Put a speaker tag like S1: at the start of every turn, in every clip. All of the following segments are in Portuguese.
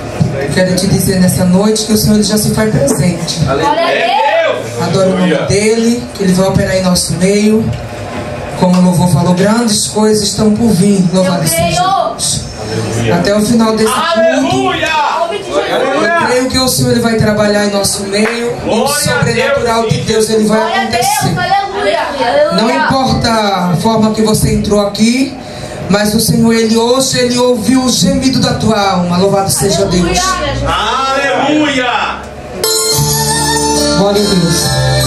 S1: Quero te dizer nessa noite que o Senhor já se faz presente. Adoro o nome dele, que ele vai operar em nosso meio. Como o louvor falou, grandes coisas estão por vir. Louvado seja Deus. Até o final desse culto, eu creio que o Senhor ele vai trabalhar em nosso meio. E o sobrenatural de Deus ele vai acontecer. Não importa a forma que você entrou aqui, mas o Senhor ele hoje ele ouviu o gemido da tua alma. Louvado seja Deus.
S2: Aleluia!
S1: Glória a Deus.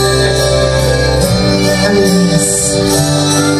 S1: Aleluia.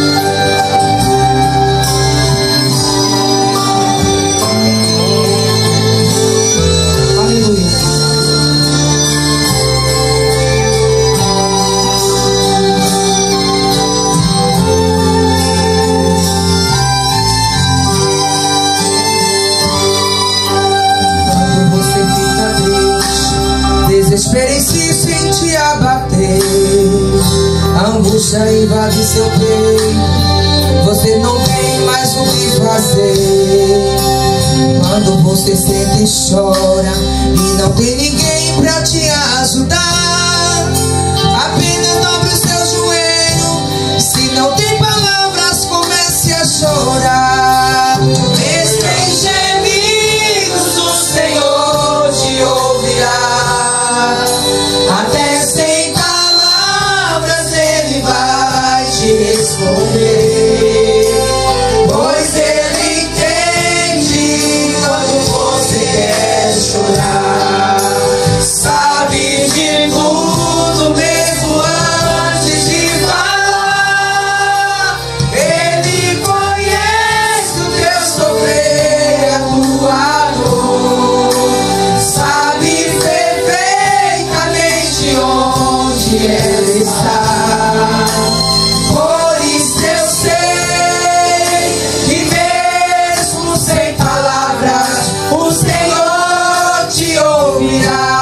S1: Desespero insiste em te abater, a angústia invade seu peito, você não tem mais o que fazer. Quando você sente e chora e não tem ninguém pra te ajudar, apenas dobre o seu joelho, se não tem palavras comece a chorar. Tem gemidos, o Senhor te ouvirá. Até sem palavras ele vai te responder, pois ele entende quando você quer chorar. Sabe de tudo mesmo antes de falar. Ele conhece o teu sofrer, a tua dor. Sabe onde ela está. Por isso eu sei que mesmo sem palavras o Senhor te ouvirá.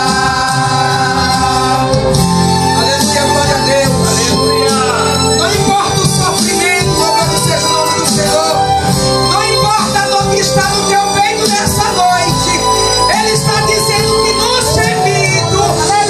S1: Aleluia, glória a Deus. Aleluia. Não importa o sofrimento, louvado seja o nome do Senhor. Não importa a dor que está no teu peito nessa noite, Ele está dizendo que no gemido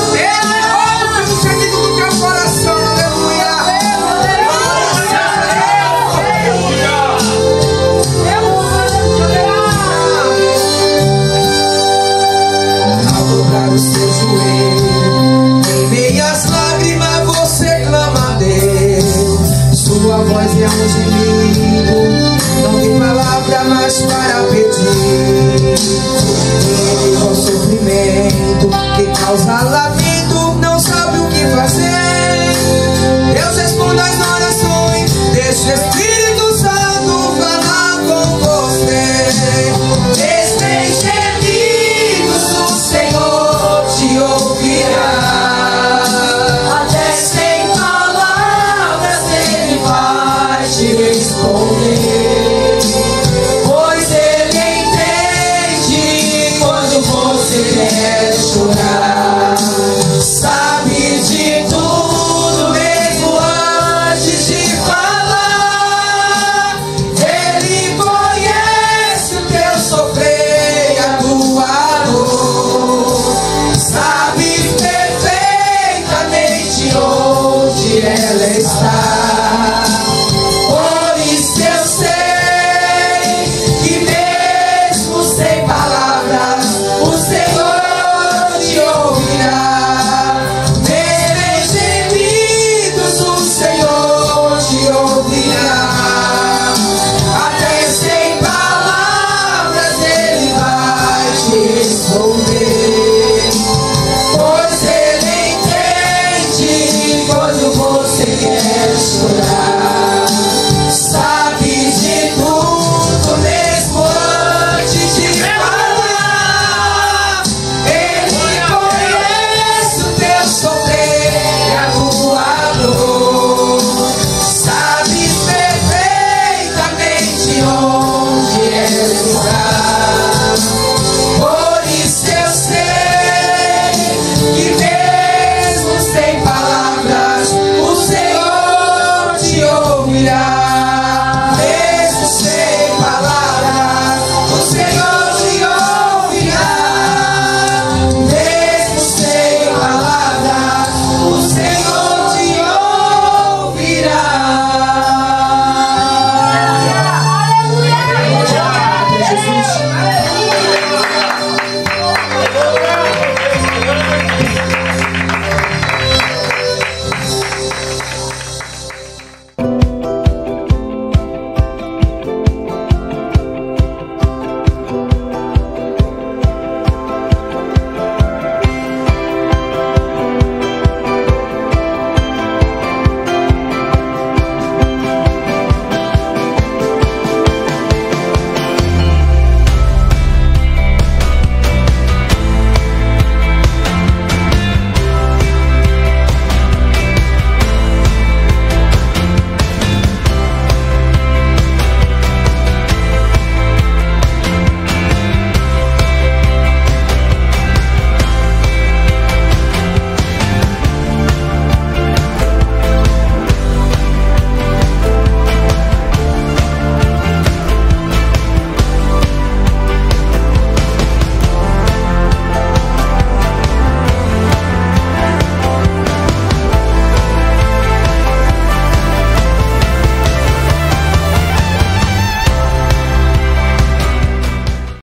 S1: o seu joelho, em meias lágrimas você clama a Deus. Sua voz é um gemido, não tem palavra mais para pedir. Ele é o sofrimento que causa lamento, não sabe o que fazer. Deus responde as orações, deixa o Espírito Santo falar com você. Desde gemidos o Senhor te ouvirá. Até sem palavras ele vai te responder, pois ele entende quando você quer chorar.